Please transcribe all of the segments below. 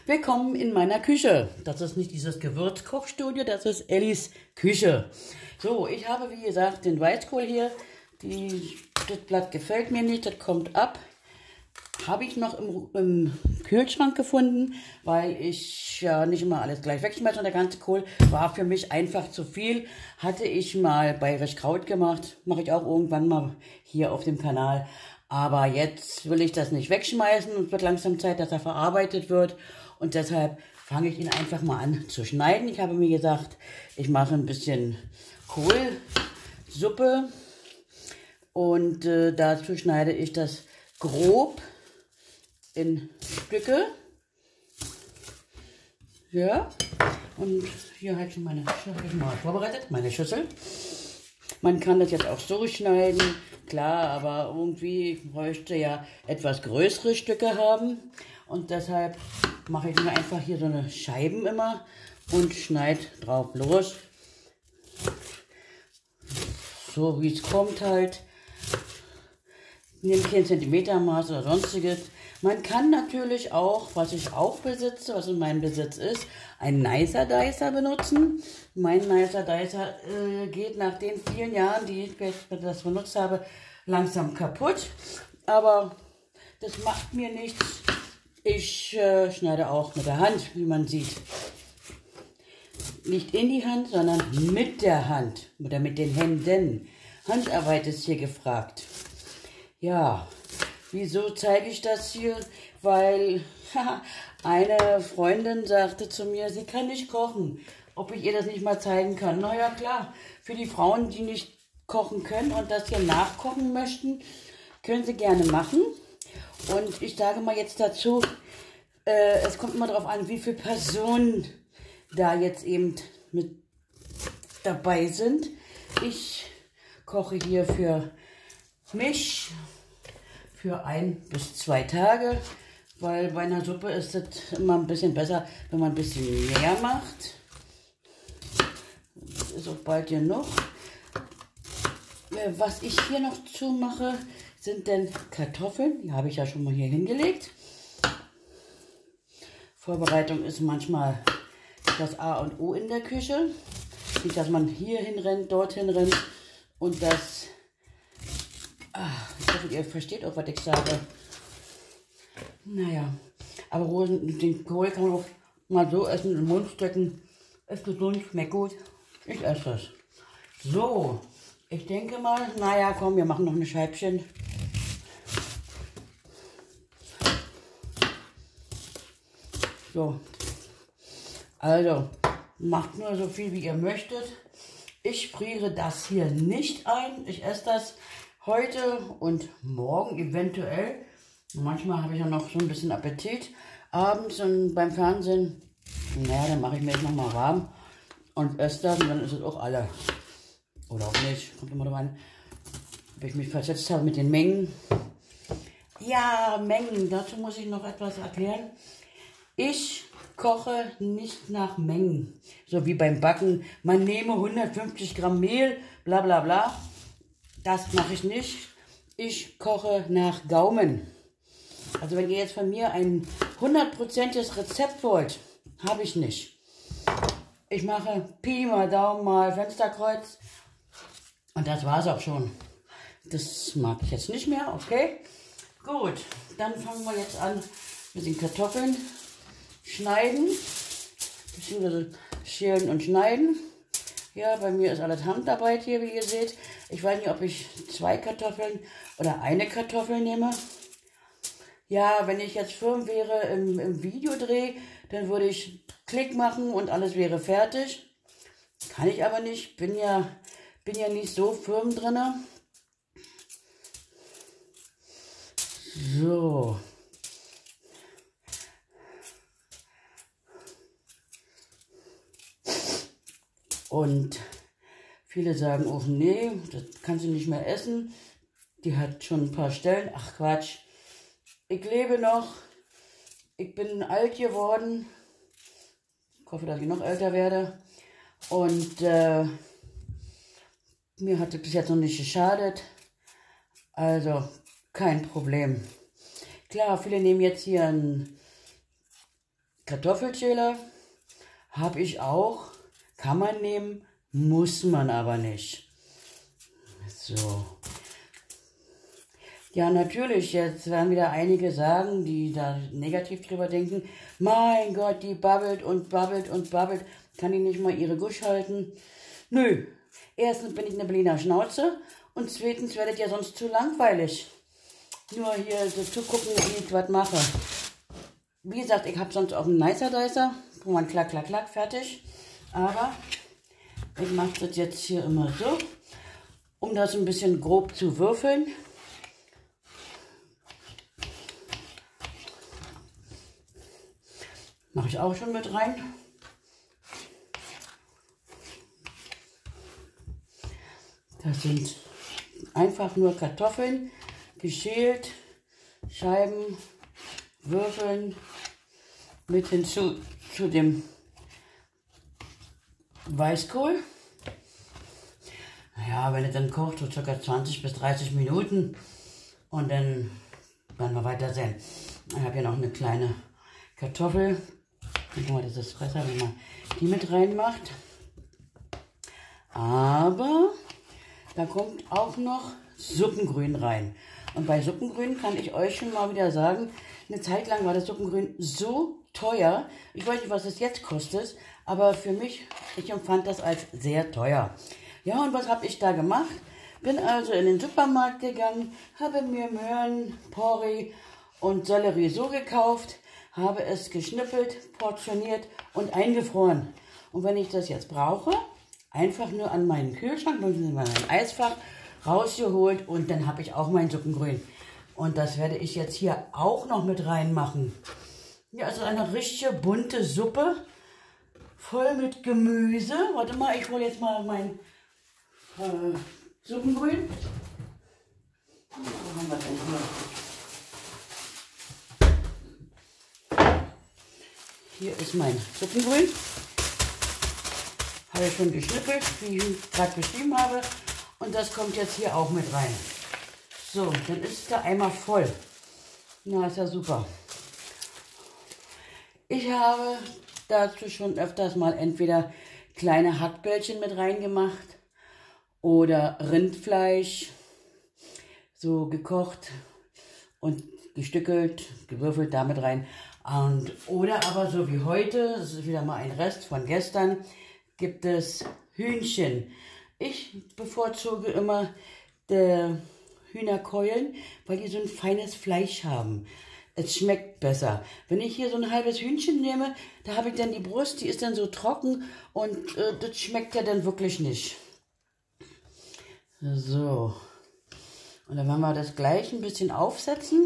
Willkommen in meiner Küche. Das ist nicht dieses Gewürzkochstudio, das ist Ellis Küche. So, ich habe wie gesagt den Weißkohl hier. Das Blatt gefällt mir nicht, das kommt ab. Habe ich noch im Kühlschrank gefunden, weil ich ja nicht immer alles gleich wegschmeiße. Und der ganze Kohl war für mich einfach zu viel. Hatte ich mal bayerisch Kraut gemacht. Mache ich auch irgendwann mal hier auf dem Kanal. Aber jetzt will ich das nicht wegschmeißen und es wird langsam Zeit, dass er verarbeitet wird. Und deshalb fange ich ihn einfach mal an zu schneiden. Ich habe mir gesagt, ich mache ein bisschen Kohlsuppe. Und dazu schneide ich das grob in Stücke. Ja. Und hier habe ich meine Schüssel mal vorbereitet, meine Schüssel. Man kann das jetzt auch so schneiden, klar, aber irgendwie bräuchte ja etwas größere Stücke haben. Und deshalb mache ich mir einfach hier so eine Scheiben immer und schneide drauf los. So wie es kommt halt. Nehme kein Zentimetermaß oder sonstiges. Man kann natürlich auch, was ich auch besitze, was in meinem Besitz ist, einen Nicer Dicer benutzen. Mein Nicer Dicer geht nach den vielen Jahren, die ich das benutzt habe, langsam kaputt. Aber das macht mir nichts. Ich schneide auch mit der Hand, wie man sieht. Nicht in die Hand, sondern mit der Hand oder mit den Händen. Handarbeit ist hier gefragt. Ja, wieso zeige ich das hier? Weil eine Freundin sagte zu mir, sie kann nicht kochen, ob ich ihr das nicht mal zeigen kann. Na ja, klar, für die Frauen, die nicht kochen können und das hier nachkochen möchten, können sie gerne machen. Und ich sage mal jetzt dazu, es kommt immer darauf an, wie viele Personen da jetzt eben mit dabei sind. Ich koche hier für mich für 1 bis 2 Tage, weil bei einer Suppe ist es immer ein bisschen besser, wenn man ein bisschen mehr macht. Das ist auch bald genug. Was ich hier noch zumache, sind denn Kartoffeln. Die habe ich ja schon mal hier hingelegt. Vorbereitung ist manchmal das A und O in der Küche. Nicht, dass man hier hinrennt, dorthin rennt und das... Ich hoffe, ihr versteht auch, was ich sage. Naja, aber den Kohl kann man auch mal so essen, in den Mund stecken. Ist gesund, schmeckt gut. Ich esse das. So, ich denke mal, naja, komm, wir machen noch eine Scheibchen. So, also, macht nur so viel, wie ihr möchtet. Ich friere das hier nicht ein. Ich esse das heute und morgen eventuell. Manchmal habe ich ja noch so ein bisschen Appetit. Abends und beim Fernsehen, naja, dann mache ich mir jetzt nochmal warm und esse das und dann ist es auch alle. Oder auch nicht, kommt immer drauf an, ob ich mich versetzt habe mit den Mengen. Ja, Mengen, dazu muss ich noch etwas erklären. Ich koche nicht nach Mengen, so wie beim Backen. Man nehme 150 Gramm Mehl, bla bla bla. Das mache ich nicht. Ich koche nach Gaumen. Also wenn ihr jetzt von mir ein 100%iges Rezept wollt, habe ich nicht. Ich mache Pi mal Daumen mal Fensterkreuz. Und das war es auch schon. Das mag ich jetzt nicht mehr, okay? Gut, dann fangen wir jetzt an mit den Kartoffeln schneiden. Beziehungsweise schälen und schneiden. Ja, bei mir ist alles Handarbeit hier, wie ihr seht. Ich weiß nicht, ob ich 2 Kartoffeln oder eine Kartoffel nehme. Ja, wenn ich jetzt firm wäre im Videodreh, dann würde ich Klick machen und alles wäre fertig. Kann ich aber nicht. Bin ja nicht so firm drin. So. Und viele sagen auch, nee, das kannst du nicht mehr essen. Die hat schon ein paar Stellen. Ach Quatsch. Ich lebe noch. Ich bin alt geworden. Ich hoffe, dass ich noch älter werde. Und mir hat es bis jetzt noch nicht geschadet. Also kein Problem. Klar, viele nehmen jetzt hier ein Kartoffelschäler habe ich auch. Kann man nehmen, muss man aber nicht. So. Ja, natürlich, jetzt werden wieder einige sagen, die da negativ drüber denken, mein Gott, die babbelt und babbelt und babbelt, kann die nicht mal ihre Gusch halten? Nö, erstens bin ich eine Berliner Schnauze und zweitens werdet ihr sonst zu langweilig. Nur hier so zugucken, wie ich was mache. Wie gesagt, ich habe sonst auch einen Nicer Dicer, wo man klack, klack, klack, fertig. Aber ich mache das jetzt hier immer so, um das ein bisschen grob zu würfeln. Mache ich auch schon mit rein. Das sind einfach nur Kartoffeln, geschält, Scheiben, würfeln, mit hinzu zu dem Weißkohl. Naja, wenn es dann kocht, so ca. 20 bis 30 Minuten und dann werden wir weiter sehen. Ich habe hier noch eine kleine Kartoffel. Guck mal, das ist besser, wenn man die mit reinmacht. Aber da kommt auch noch Suppengrün rein. Und bei Suppengrün kann ich euch schon mal wieder sagen, eine Zeit lang war das Suppengrün so teuer. Ich weiß nicht, was es jetzt kostet, aber für mich, ich empfand das als sehr teuer. Ja, und was habe ich da gemacht? Bin also in den Supermarkt gegangen, habe mir Möhren, Porree und Sellerie so gekauft, habe es geschnippelt, portioniert und eingefroren. Und wenn ich das jetzt brauche, einfach nur an meinen Kühlschrank, in mein Eisfach, rausgeholt und dann habe ich auch mein Suppengrün. Und das werde ich jetzt hier auch noch mit reinmachen. Ja, also eine richtige bunte Suppe, voll mit Gemüse. Warte mal, ich hole jetzt mal mein Suppengrün. Wo haben wir denn hier? Hier ist mein Suppengrün. Habe ich schon geschnippelt, wie ich gerade beschrieben habe. Und das kommt jetzt hier auch mit rein. So, dann ist der Eimer voll. Na, ist ja super. Ich habe dazu schon öfters mal entweder kleine Hackbällchen mit reingemacht oder Rindfleisch, so gekocht und gestückelt, gewürfelt damit rein. Oder aber so wie heute, das ist wieder mal ein Rest von gestern, gibt es Hühnchen. Ich bevorzuge immer die Hühnerkeulen, weil die so ein feines Fleisch haben. Es schmeckt besser. Wenn ich hier so ein halbes Hühnchen nehme, da habe ich dann die Brust, die ist dann so trocken und das schmeckt ja dann wirklich nicht. So. Und dann werden wir das gleich ein bisschen aufsetzen.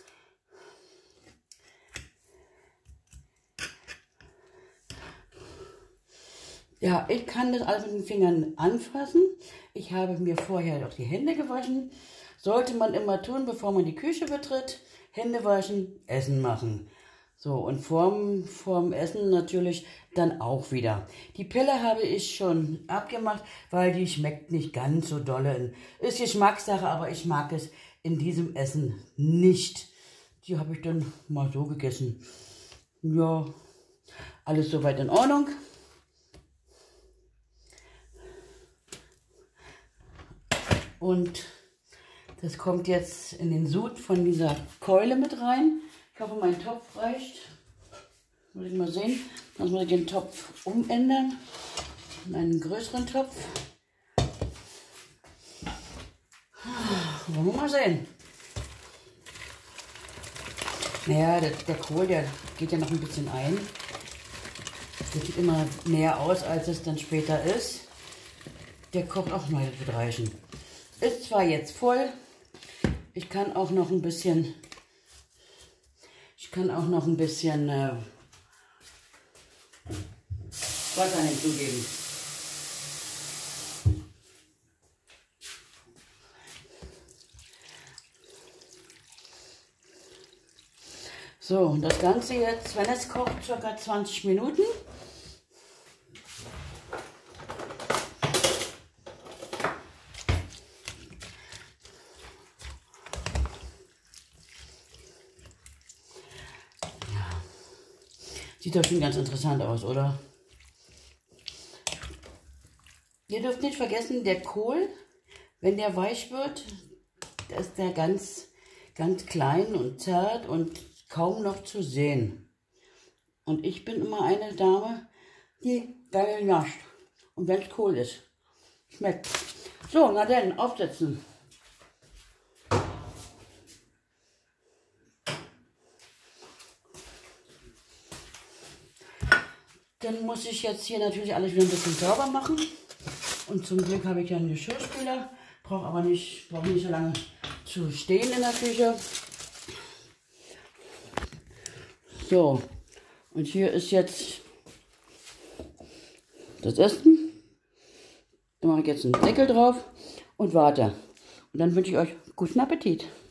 Ja, ich kann das alles mit den Fingern anfassen. Ich habe mir vorher noch die Hände gewaschen. Sollte man immer tun, bevor man die Küche betritt. Hände waschen, Essen machen. So, und vorm Essen natürlich dann auch wieder. Die Pelle habe ich schon abgemacht, weil die schmeckt nicht ganz so dolle. Ist Geschmackssache, aber ich mag es in diesem Essen nicht. Die habe ich dann mal so gegessen. Ja, alles soweit in Ordnung. Und das kommt jetzt in den Sud von dieser Keule mit rein. Ich hoffe, mein Topf reicht. Muss ich mal sehen. Sonst muss ich den Topf umändern. In einen größeren Topf. Wollen wir mal sehen. Naja, der Kohl, der geht ja noch ein bisschen ein. Der sieht immer mehr aus, als es dann später ist. Der kocht auch mal, das wird reichen. Ist zwar jetzt voll, ich kann auch noch ein bisschen Wasser hinzugeben. So, und das Ganze jetzt, wenn es kocht, ca. 20 Minuten. Sieht doch schon ganz interessant aus, oder? Ihr dürft nicht vergessen, der Kohl, wenn der weich wird, da ist der ganz klein und zart und kaum noch zu sehen. Und ich bin immer eine Dame, die geil nascht. Und wenn es Kohl ist, schmeckt. So, na dann, aufsetzen. Dann muss ich jetzt hier natürlich alles wieder ein bisschen sauber machen. Und zum Glück habe ich ja einen Geschirrspüler. Brauche nicht so lange zu stehen in der Küche. So, und hier ist jetzt das Essen. Da mache ich jetzt einen Deckel drauf und warte. Und dann wünsche ich euch guten Appetit.